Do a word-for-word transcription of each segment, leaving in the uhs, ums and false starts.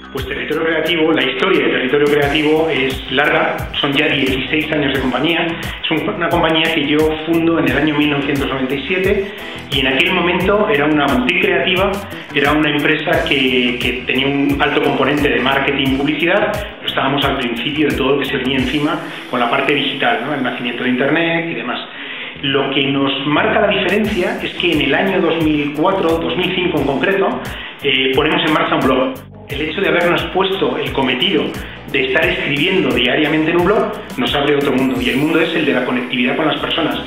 Pues Territorio Creativo, la historia de Territorio Creativo es larga, son ya dieciséis años de compañía. Es una compañía que yo fundo en el año mil novecientos noventa y siete y en aquel momento era una boutique creativa, era una empresa que, que tenía un alto componente de marketing y publicidad, pero estábamos al principio de todo lo que se venía encima con la parte digital, ¿no? El nacimiento de Internet y demás. Lo que nos marca la diferencia es que en el año dos mil cuatro, dos mil cinco en concreto, eh, ponemos en marcha un blog. El hecho de habernos puesto el cometido de estar escribiendo diariamente en un blog nos abre otro mundo, y el mundo es el de la conectividad con las personas.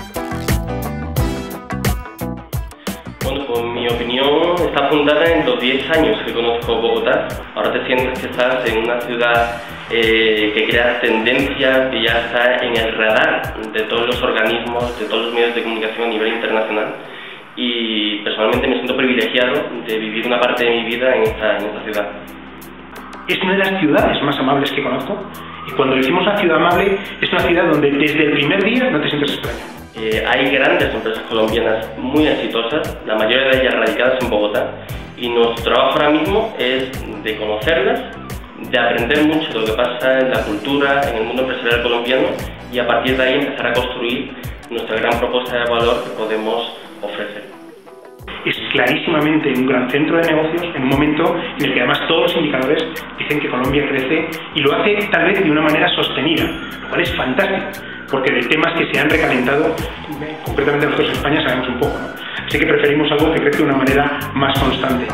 Bueno, pues mi opinión está fundada en los diez años que conozco Bogotá. Ahora te sientes que estás en una ciudad eh, que crea tendencias, que ya está en el radar de todos los organismos, de todos los medios de comunicación a nivel internacional. Y personalmente me siento privilegiado de vivir una parte de mi vida en esta, en esta ciudad. Es una de las ciudades más amables que conozco, y cuando decimos una ciudad amable es una ciudad donde desde el primer día no te sientes extraño. Eh, hay grandes empresas colombianas muy exitosas, la mayoría de ellas radicadas en Bogotá, y nuestro trabajo ahora mismo es de conocerlas, de aprender mucho de lo que pasa en la cultura, en el mundo empresarial colombiano, y a partir de ahí empezar a construir nuestra gran propuesta de valor que podemos ofrecer. Es clarísimamente un gran centro de negocios en un momento en el que además todos los indicadores dicen que Colombia crece, y lo hace tal vez de una manera sostenida, lo cual es fantástico, porque de temas que se han recalentado, concretamente nosotros en España sabemos un poco, ¿no? Así que preferimos algo que crece de una manera más constante.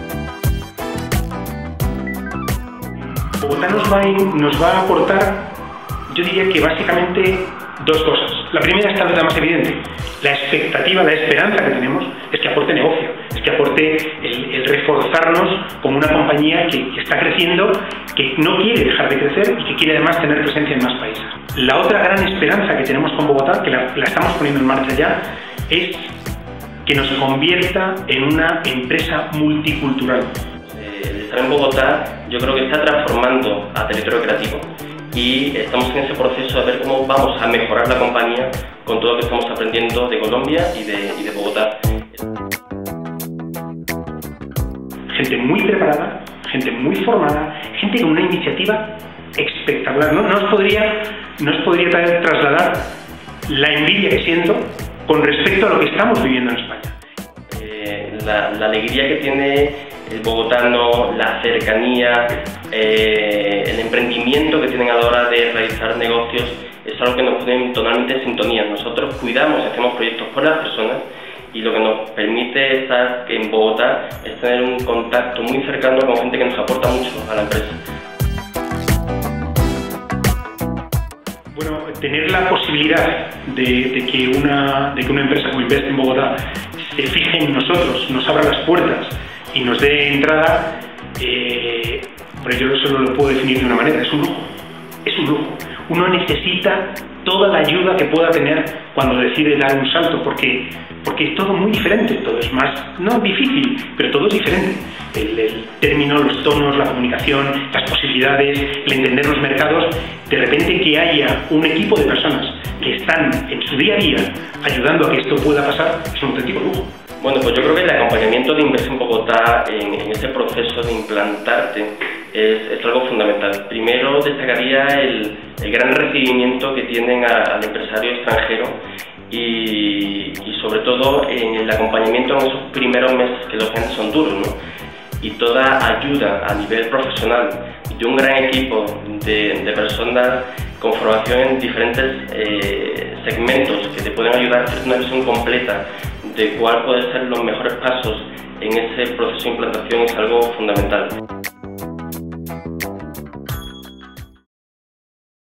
Bogotá nos va, a, nos va a aportar, yo diría que básicamente dos cosas. La primera es tal vez la más evidente. La expectativa, la esperanza que tenemos es que aporte negocio, es que aporte el, el reforzarnos como una compañía que, que está creciendo, que no quiere dejar de crecer y que quiere además tener presencia en más países. La otra gran esperanza que tenemos con Bogotá, que la, la estamos poniendo en marcha ya, es que nos convierta en una empresa multicultural. El estar en Bogotá yo creo que está transformando a Territorio Creativo, y estamos en ese proceso de ver cómo vamos a mejorar la compañía con todo lo que estamos aprendiendo de Colombia y de, y de Bogotá. Gente muy preparada, gente muy formada, gente con una iniciativa espectacular. No, no os podría, no os podría trasladar la envidia que siento con respecto a lo que estamos viviendo en España. Eh, la, la alegría que tiene el bogotano, la cercanía, eh, el emprendimiento que tienen a la hora de realizar negocios es algo que nos pone totalmente en sintonía. Nosotros cuidamos y hacemos proyectos por las personas, y lo que nos permite estar en Bogotá es tener un contacto muy cercano con gente que nos aporta mucho a la empresa. Bueno, tener la posibilidad de, de, que, una, de que una empresa como Invest en Bogotá se fije en nosotros, nos abra las puertas y nos dé entrada, eh, bueno, yo solo lo puedo definir de una manera: es un lujo, es un lujo. Uno necesita toda la ayuda que pueda tener cuando decide dar un salto, porque, porque es todo muy diferente, todo es más, no difícil, pero todo es diferente. El, el término, los tonos, la comunicación, las posibilidades, el entender los mercados. De repente que haya un equipo de personas que están en su día a día ayudando a que esto pueda pasar, es un auténtico lujo. Bueno, pues yo creo que el acompañamiento de Invest en Bogotá en, en este proceso de implantarte es, es algo fundamental. Primero destacaría el, el gran recibimiento que tienen a, al empresario extranjero y, y sobre todo en el acompañamiento en esos primeros meses que los meses son duros, ¿no? Y toda ayuda a nivel profesional de un gran equipo de, de personas con formación en diferentes eh, segmentos que te pueden ayudar a hacer una visión completa de cuál pueden ser los mejores pasos en ese proceso de implantación es algo fundamental.